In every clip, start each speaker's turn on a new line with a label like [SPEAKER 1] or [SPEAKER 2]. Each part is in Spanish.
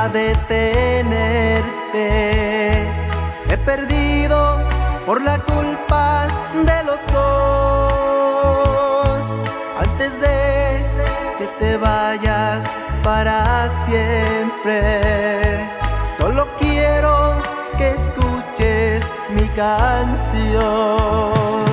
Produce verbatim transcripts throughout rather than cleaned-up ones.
[SPEAKER 1] podría detenerte. He perdido por la culpa de los dos. Antes de que te vayas para siempre, solo quiero que escuches mi canción.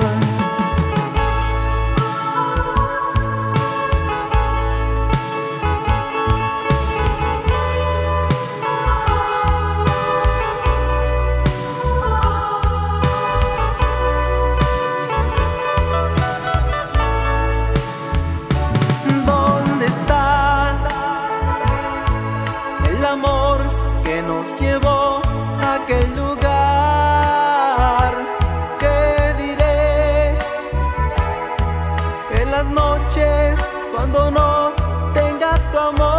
[SPEAKER 1] Amor que nos llevó a aquel lugar. ¿Qué diré en las noches cuando no tengas tu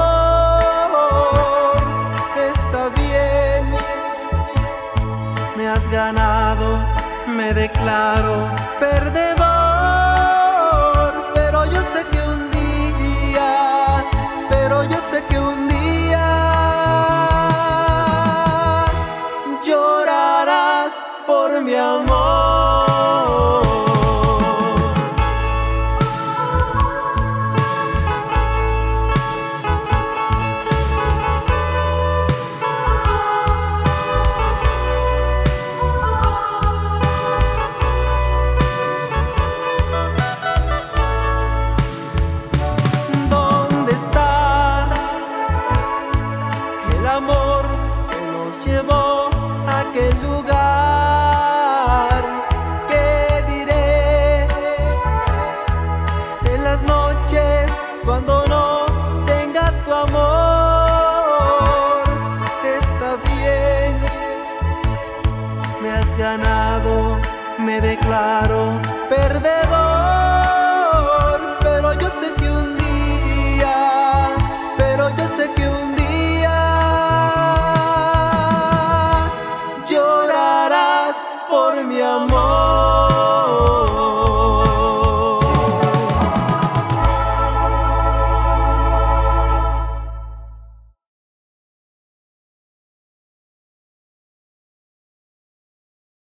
[SPEAKER 1] amor? Está bien, me has ganado, me declaro perdedor, pero yo sé que un día, pero yo sé que un día por mi amor. ¿Dónde está el amor que nos llevó a aquel lugar? Cuando no tengas tu amor, está bien, me has ganado, me declaro